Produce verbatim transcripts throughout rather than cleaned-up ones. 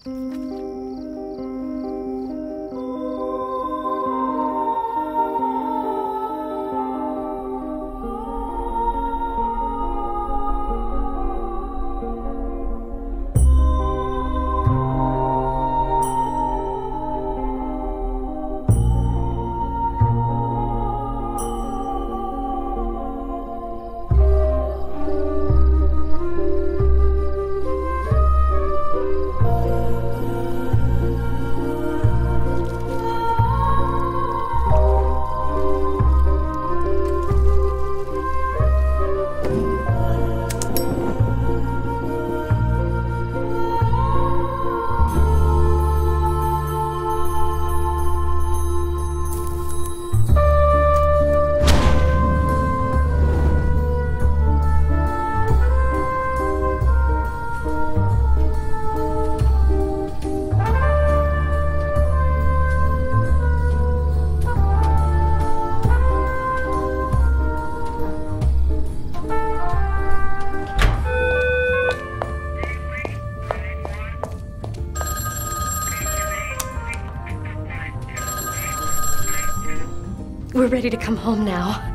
We're ready to come home now.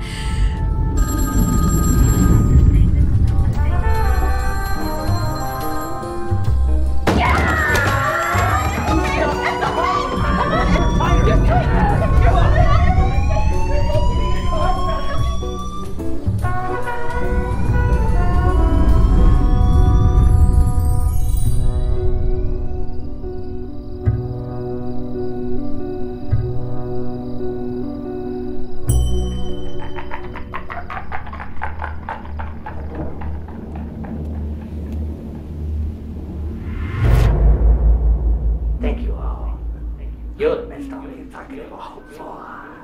You're the best audience I could ever hope for.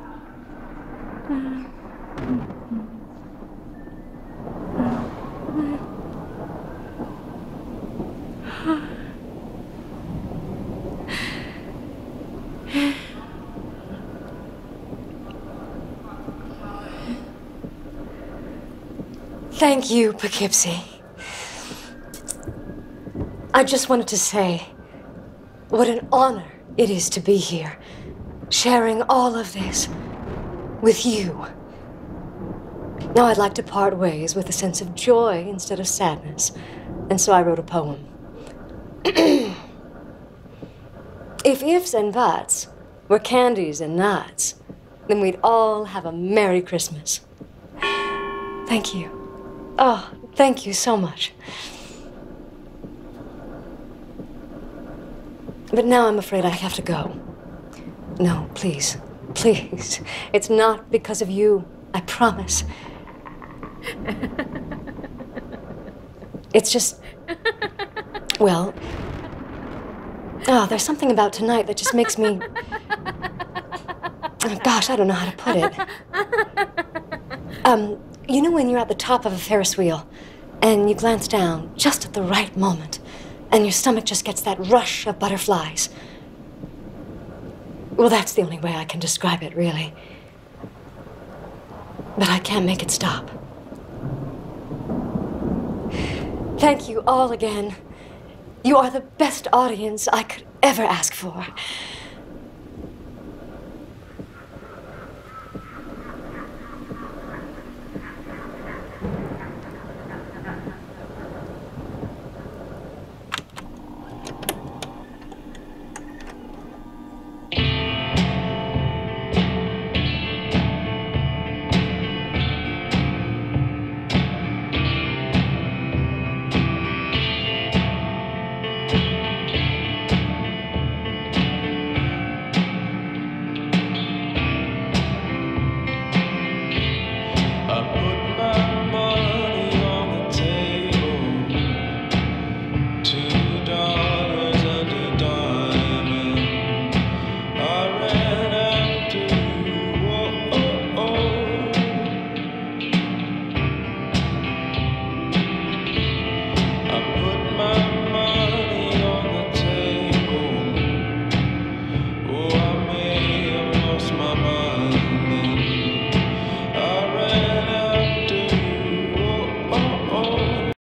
Thank you, Poughkeepsie. I just wanted to say what an honor it is to be here, sharing all of this with you. Now I'd like to part ways with a sense of joy instead of sadness, and so I wrote a poem. If ifs and buts were candies and nuts, then we'd all have a Merry Christmas. Thank you. Oh, thank you so much. But now I'm afraid I have to go. No, please, please. It's not because of you, I promise. It's just, well, oh, there's something about tonight that just makes me, oh, gosh, I don't know how to put it. Um, you know when you're at the top of a Ferris wheel and you glance down just at the right moment and your stomach just gets that rush of butterflies? Well, that's the only way I can describe it, really. But I can't make it stop. Thank you all again. You are the best audience I could ever ask for.